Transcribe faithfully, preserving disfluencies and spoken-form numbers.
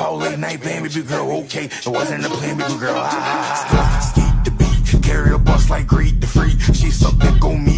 All late night playing, baby girl, okay. It wasn't a plan, baby girl, ha ha ha ha. Skate the beat, carry a bus like greed the freak. She sucked dick on me.